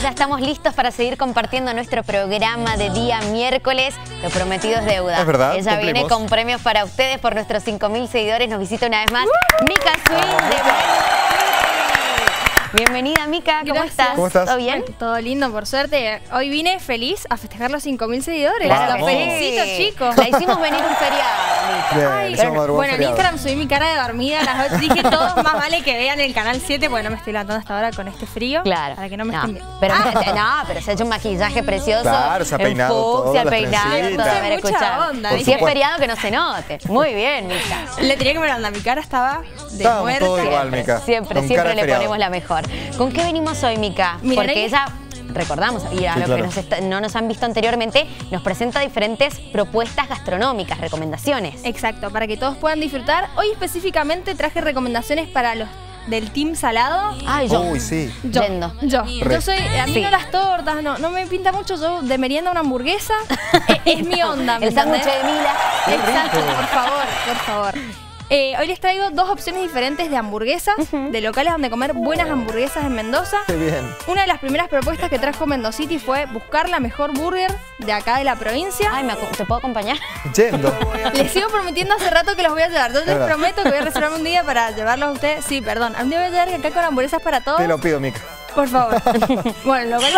ya estamos listos para seguir compartiendo nuestro programa de día miércoles. Lo prometido es deuda. Es verdad, Ella cumplimos. viene con premios para ustedes por nuestros 5.000 seguidores. Nos visita una vez más Mica Swing de Bienvenida, Mica. ¿Cómo Gracias. estás? ¿Cómo estás? ¿Todo bien? Bueno, todo lindo, por suerte. Hoy vine feliz a festejar los 5.000 seguidores. Claro Los que felicito, sí. chicos. La hicimos venir un feriado, Mica. Bien, Ay, somos madrugón bueno, en feriado. Instagram subí mi cara de dormida a las 8. Dije, todos más vale que vean el canal 7 porque no me estoy levantando hasta ahora con este frío. Claro. Para que no me estén viendo. Pero, pero se ha hecho un maquillaje precioso. Claro, se ha peinado todo, fucsia, el las peinado, trencitas. todo. A ver, Mucha escuchá. onda, Si ¿viste? es feriado, que no se note. Muy bien, Mica. Le tenía que ver onda, mi cara estaba de Estábamos muerte. todos igual, Mica. Siempre Con cara de le feriado. ponemos la mejor. ¿Con qué venimos hoy, Mica? Mira, Porque ahí- ella, recordamos, y a Sí, los claro. que no nos han visto anteriormente, nos presenta diferentes propuestas gastronómicas, recomendaciones. Exacto, para que todos puedan disfrutar. Hoy específicamente traje recomendaciones para los del team salado. Ay, yo. Uy, sí. Yo, Yendo. yo soy, a mí Sí. no las tortas, no me pinta mucho. Yo de merienda una hamburguesa es mi onda, ¿me El sándwich entendés? de Mila. Exacto, por favor. Hoy les traigo dos opciones diferentes de hamburguesas, de locales donde comer buenas hamburguesas en Mendoza. Qué bien. Una de las primeras propuestas que trajo Mendocity fue buscar la mejor burger de acá de la provincia. Ay, ¿te puedo acompañar? Yendo. Les sigo prometiendo hace rato que los voy a llevar. Yo les verdad. prometo que voy a reservarme un día para llevarlos a ustedes. Sí, perdón. Un día voy a llegar acá con hamburguesas para todos. Te lo pido, Mica. Por favor. Bueno, los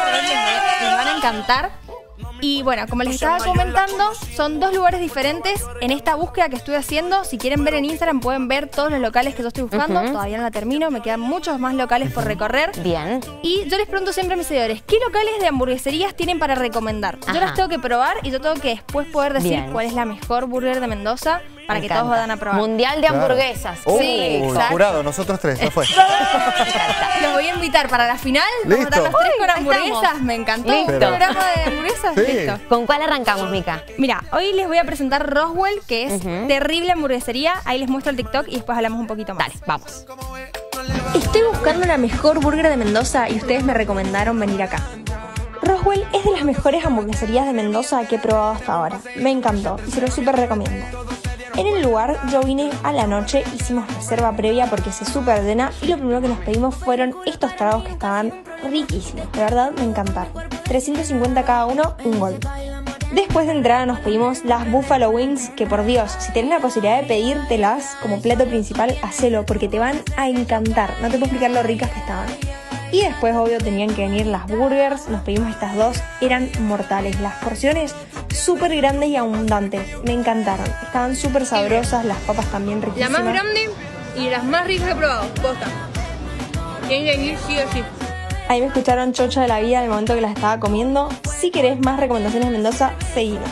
les van a encantar. Y bueno, como les estaba comentando, son dos lugares diferentes en esta búsqueda que estuve haciendo. Si quieren ver en Instagram pueden ver todos los locales que yo estoy buscando. Todavía no la termino, me quedan muchos más locales por recorrer. Bien. Y yo les pregunto siempre a mis seguidores, ¿qué locales de hamburgueserías tienen para recomendar? Ajá. Yo las tengo que probar y yo tengo que después poder decir Bien. cuál es la mejor burger de Mendoza para Me que todos encanta. vayan a probar. Mundial de Claro. hamburguesas. Sí, exacto. Jurado, nosotros tres, ya fue. Los voy a invitar para la final. Vamos a estar Listo. los tres con Ahí hamburguesas. estamos. Me encantó. Listo. Un programa de hamburguesas. Sí. Listo. ¿Con cuál arrancamos, Mica? Mira, hoy les voy a presentar Roswell, que es terrible hamburguesería. Ahí les muestro el TikTok y después hablamos un poquito más. Dale, vamos. Estoy buscando la mejor burger de Mendoza y ustedes me recomendaron venir acá. Roswell es de las mejores hamburgueserías de Mendoza que he probado hasta ahora. Me encantó y se lo súper recomiendo. En el lugar yo vine a la noche, hicimos reserva previa porque se súper llena y lo primero que nos pedimos fueron estos tragos que estaban riquísimos. De verdad me encantaron. 350 cada uno, un gol. Después de entrada nos pedimos las Buffalo Wings, que por Dios, si tenés la posibilidad de pedírtelas como plato principal, hacelo porque te van a encantar. No te puedo explicar lo ricas que estaban. Y después, obvio, tenían que venir las burgers. Nos pedimos estas dos, eran mortales. Las porciones súper grandes y abundantes. Me encantaron. Estaban súper sabrosas, las papas también La riquísimas. más grande y las más ricas que he probado, posta. Tienen que venir sí o sí. Ahí me escucharon chocha de la vida en el momento que las estaba comiendo. Si querés más recomendaciones de Mendoza, seguinos.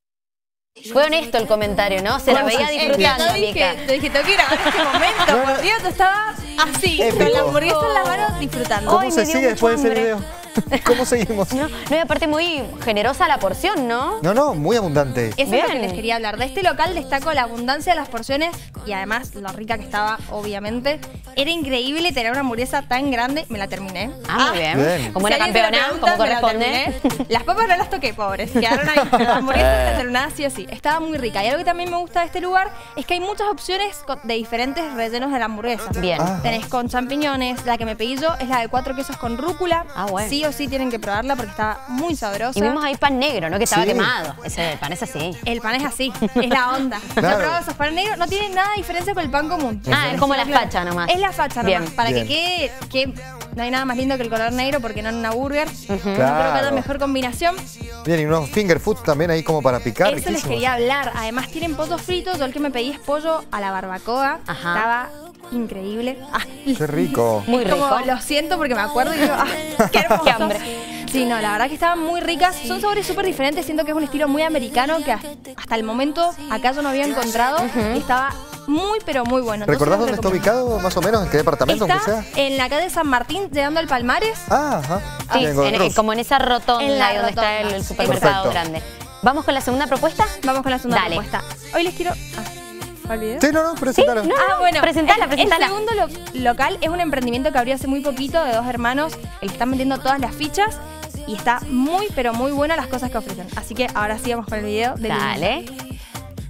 Fue honesto el comentario, ¿no? Se la veía disfrutando, Yo Mica. dije, tengo que grabar este momento. Por Dios, yo estaba así, con la Épico. hamburguesa en las manos disfrutando. ¿Cómo Ay, se me dio sigue después de mucha ese video? ¿Cómo seguimos? No, y aparte muy generosa la porción, ¿no? No, muy abundante. Eso es lo Bien. que les quería hablar. De este local destaco la abundancia de las porciones y además lo rica que estaba, obviamente. Era increíble tener una hamburguesa tan grande. Me la terminé. Ah, muy bien. Bien. Como Si una alguien se la campeona, pregunta, como me la corresponde. terminé. Las papas no las toqué, pobres. Quedaron ahí. Pero la hamburguesa está terminada sí o sí. Estaba muy rica. Y algo que también me gusta de este lugar es que hay muchas opciones de diferentes rellenos de la hamburguesa. Bien. Ah. Tenés con champiñones. La que me pedí yo es la de 4 quesos con rúcula. Ah, bueno. Sí o sí tienen que probarla porque está muy sabrosa. Y vimos ahí pan negro, ¿no? Que estaba Sí. quemado. Ese pan es así. El pan es así, es la onda. Claro. Yo he probado esos panes negros, no tienen nada de diferencia con el pan común. Ah, es como la facha nomás. Es la facha Bien. nomás, para Bien. que quede, que no hay nada más lindo que el color negro porque no en una burger. Yo creo que Claro. haya mejor combinación. Bien, y unos finger foods también ahí como para picar. Eso les riquísimos. quería hablar. Además tienen pollos fritos, yo el que me pedí es pollo a la barbacoa. Ajá. Estaba increíble. Ah, Qué rico. Muy es como, rico. lo siento porque me acuerdo y digo, qué hermoso. Qué hambre. Sí, no, la verdad que estaban muy ricas. Son sabores súper diferentes. Siento que es un estilo muy americano que hasta el momento acá yo no había encontrado. Y estaba muy, pero muy bueno. Entonces, ¿Recordás los dónde está recomiendo. ubicado más o menos? ¿En qué departamento? Está Aunque sea. en la calle San Martín, llegando al Palmares. Ah, ajá. Sí, Bien, con Cruz. como en esa rotonda En la ahí donde está rotonda. el supermercado Perfecto. grande. ¿Vamos con la segunda propuesta? Vamos con la segunda Dale. propuesta. Hoy les quiero... ¿fue el video? Sí, no, presentalo. No. Bueno, Presentala. El segundo local es un emprendimiento que abrió hace muy poquito de dos hermanos, el que están vendiendo todas las fichas y está muy, pero muy buena las cosas que ofrecen. Así que ahora sí vamos con el video del Dale.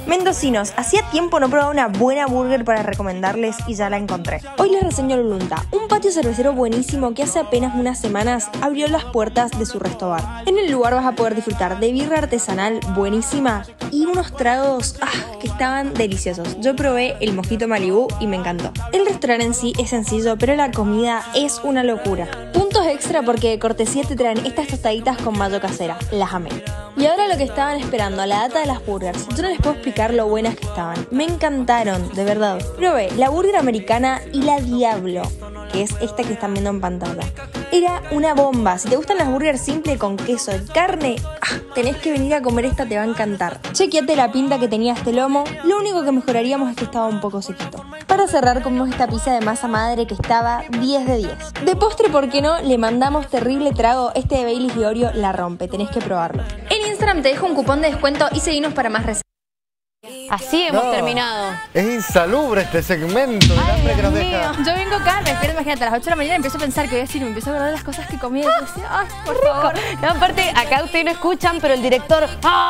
Mendocinos, hacía tiempo no probaba una buena burger para recomendarles y ya la encontré. Hoy les reseño Lulunta, un patio cervecero buenísimo que hace apenas unas semanas abrió las puertas de su resto bar. En el lugar vas a poder disfrutar de birra artesanal buenísima y unos tragos que estaban deliciosos. Yo probé el mojito Malibú y me encantó. El restaurante en sí es sencillo, pero la comida es una locura. Puntos extra porque de cortesía te traen estas tostaditas con mayo casera. Las amé. Y ahora lo que estaban esperando, la data de las burgers. Yo no les puedo explicar lo buenas que estaban. Me encantaron, de verdad. Probé la burger americana y la Diablo, que es esta que están viendo en pantalla. Era una bomba. Si te gustan las burgers simples con queso y carne, tenés que venir a comer esta, te va a encantar. Chequeate la pinta que tenía este lomo. Lo único que mejoraríamos es que estaba un poco sequito. Para cerrar, comimos esta pizza de masa madre que estaba 10 de 10. De postre, ¿por qué no? Le mandamos terrible trago. Este de Baileys y Oreo la rompe. Tenés que probarlo. En Instagram te dejo un cupón de descuento y seguinos para más recetas. Así hemos terminado. Es insalubre este segmento, el hambre que nos deja. Yo vengo acá, me despierto, imagínate, a las 8 de la mañana empiezo a pensar que voy a decir, me empiezo a acordar de las cosas que comí y decía, ay, por favor. No, aparte, acá ustedes no escuchan, pero el director,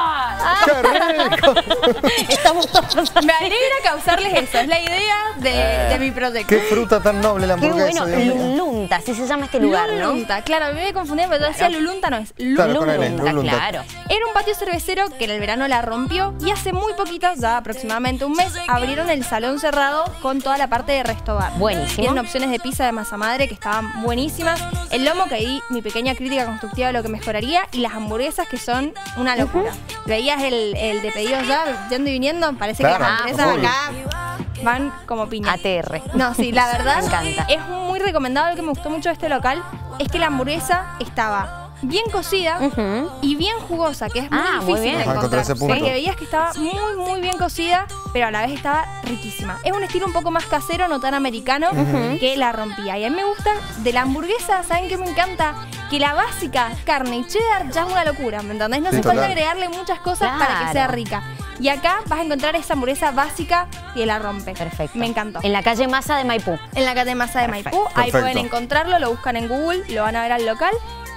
¡Qué rico! estamos todos. Me alegra causarles eso, es la idea de mi proyecto. ¡Qué fruta tan noble la Qué hamburguesa! bueno, Dios mío. Lulunta, así se llama este lugar, ¿no? Lulunta, claro, a mí me confundía, pero yo decía Lulunta, no es Claro, con L, Lulunta, Lulunta. claro. Era un patio cervecero que en el verano la rompió y hace muy poquito, ya aproximadamente un mes, abrieron el salón cerrado con toda la parte de resto bar. Buenísimo. Tienen opciones de pizza de masa madre que estaban buenísimas. El lomo, que ahí mi pequeña crítica constructiva de lo que mejoraría. Y las hamburguesas, que son una locura. Veías el de pedidos ya, yendo y viniendo. Parece Claro, que las hamburguesas obvio. acá van como piña. ATR. No, sí, la verdad Me encanta. es muy recomendado. Lo que me gustó mucho de este local es que la hamburguesa estaba bien cocida y bien jugosa, que es muy muy difícil bien. de Encontré encontrar. ese punto. Porque veías que estaba muy bien cocida, pero a la vez estaba riquísima. Es un estilo un poco más casero, no tan americano, que la rompía. Y a mí me gusta de la hamburguesa, ¿saben qué me encanta? Que la básica, carne y cheddar, ya es una locura, ¿me entendés? No Sí, hace falta total. agregarle muchas cosas para que sea rica. Y acá vas a encontrar esa hamburguesa básica y la rompe. Perfecto. Me encantó. En la calle Masa de Maipú. En la calle Masa de Perfecto. Maipú, ahí Perfecto. pueden encontrarlo, lo buscan en Google, lo van a ver al local.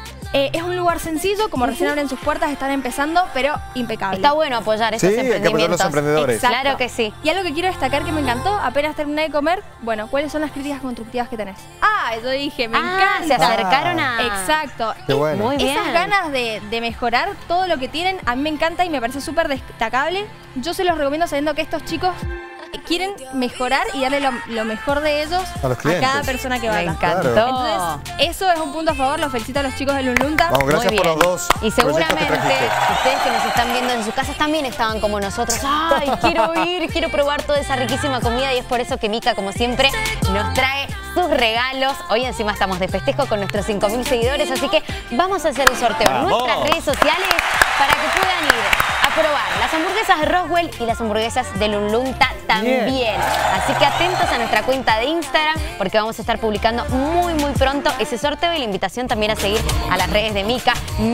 Es un lugar sencillo, como recién abren sus puertas, están empezando, pero impecable. Está bueno apoyar estos Sí, hay que apoyar a emprendimientos. los emprendedores. Exacto. Claro que sí. Y algo que quiero destacar que me encantó, apenas terminé de comer, bueno, ¿cuáles son las críticas constructivas que tenés? Yo dije, me encanta. se acercaron a... Exacto. Qué bueno. Muy bien. Esas ganas de mejorar todo lo que tienen, a mí me encanta y me parece súper destacable. Yo se los recomiendo sabiendo que estos chicos quieren mejorar y darle lo mejor de ellos A los clientes. cada persona que Me vaya. encantó. Entonces, eso es un punto a favor. Los felicito a los chicos de Lulunta. Vamos, gracias Muy por los bien. dos Y proyectos que seguramente trajiste. ustedes que nos están viendo en sus casas también estaban como nosotros. Ay, quiero ir, quiero probar toda esa riquísima comida y es por eso que Mica, como siempre, nos trae sus regalos. Hoy encima estamos de festejo con nuestros 5.000 seguidores, así que vamos a hacer un sorteo en nuestras redes sociales para que puedan ir a probar las hamburguesas de Roswell y las hamburguesas de Lulunta también. Así que atentos a nuestra cuenta de Instagram porque vamos a estar publicando muy pronto ese sorteo y la invitación también a seguir a las redes de Mica,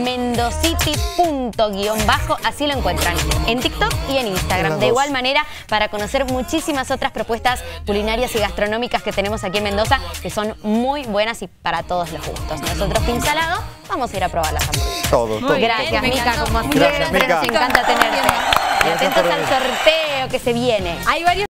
mendocity._ así lo encuentran en TikTok y en Instagram. De igual manera, para conocer muchísimas otras propuestas culinarias y gastronómicas que tenemos aquí en Mendoza, que son muy buenas y para todos los gustos. Nosotros, Team Salado, vamos a ir a probar las hamburguesas. Todo. Gracias, me Mica, encantó. como Gracias, siempre, Mica. nos encanta tenerte. Y Gracias atentos por al venir. sorteo que se viene. Hay varios